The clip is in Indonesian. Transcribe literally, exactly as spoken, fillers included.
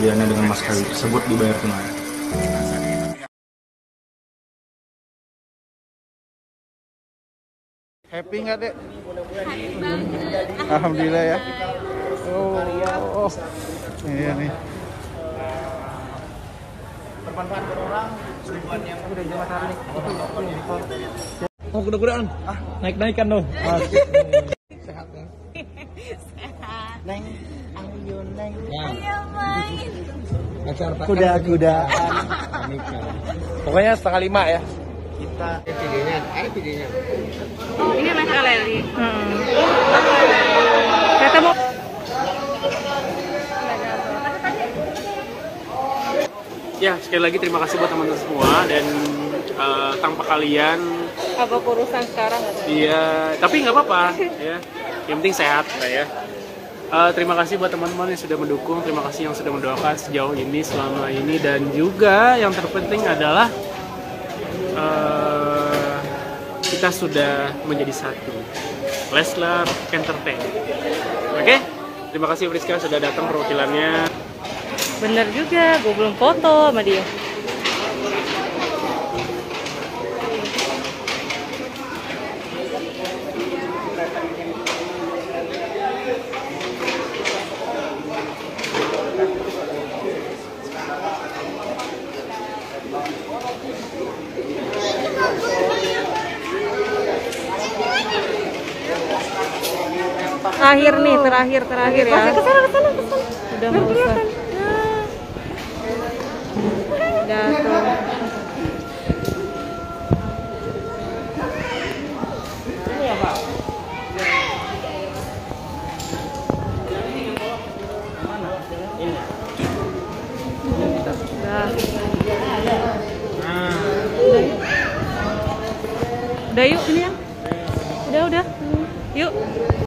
pembeliannya dengan Mas Kawi tersebut dibayar tunai. Happy nggak, Dek? Happy banget. Alhamdulillah ya. Oh, oh. Iya nih. Bermanfaat buat orang, seribuan yang udah jelas hari nih. Mau kuda-kudaan? Ah, naik-naikan dong. Sehat nih. Sehat. Neng, ayo neng. Ayo main. Kuda-kudaan. Pokoknya setengah lima ya. Kita videonya, ada videonya. Oh, ini Mas Aleli. Hmm. Ketemu. Ya, sekali lagi terima kasih buat teman-teman semua dan uh, tanpa kalian Apa urusan sekarang? iya, tapi nggak apa-apa ya. Yang penting sehat lah ya. Uh, terima kasih buat teman-teman yang sudah mendukung, terima kasih yang sudah mendoakan sejauh ini selama ini dan juga yang terpenting adalah uh, kita sudah menjadi satu. Leslar Entertain. Oke? Terima kasih Friska sudah datang perwakilannya. Bener juga, gue belum foto sama dia. Terakhir nih, terakhir, terakhir ya. Kesana, kesana, kesana. Udah nggak usah. Udah tuh. Udah. Udah yuk ini ya. Udah, udah. Yuk.